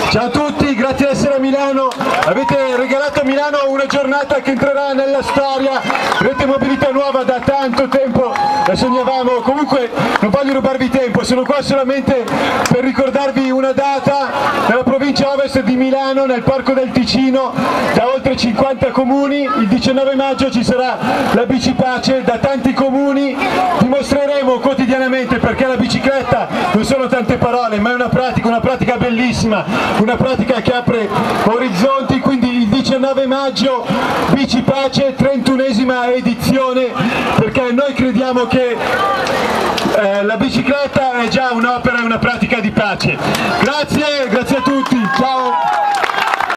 Ciao a tutti, grazie di essere a Milano. Avete regalato a Milano una giornata che entrerà nella storia. Avete mobilità nuova da tanto tempo, la sognavamo. Comunque non voglio rubarvi tempo, sono qua solamente per ricordarvi una data. Nella provincia ovest di Milano, nel Parco del Ticino, da oltre 50 comuni, il 19 maggio ci sarà la Bicipace da tanti comuni. Dimostreremo quotidianamente perché la bicicletta non sono tante parole, ma è una pratica bellissima, una pratica che apre orizzonti. Quindi il 19 maggio Bicipace, 31esima edizione, perché noi crediamo che la bicicletta è già un'opera e una pratica di pace. Grazie a tutti, ciao!